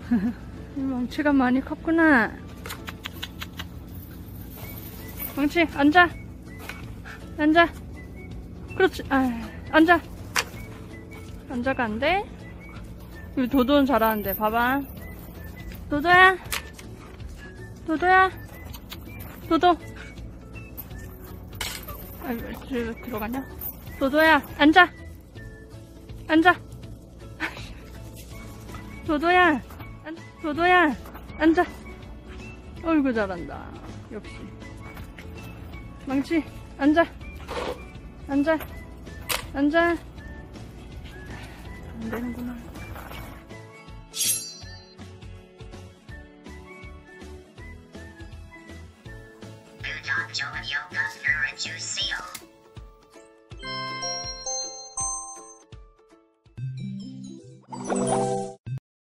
망치가 많이 컸구나. 망치, 앉아. 앉아. 그렇지. 앉아. 앉아가 안 돼? 우리 도도는 잘하는데, 봐봐. 도도야. 도도야. 도도. 왜 들어가냐? 도도야, 앉아. 앉아. 도도야. 도도야. 앉아. 어이구, 잘한다. 역시. 망치, 앉아. 앉아. 앉아. 안 되는구나. 그 전 좋은 영감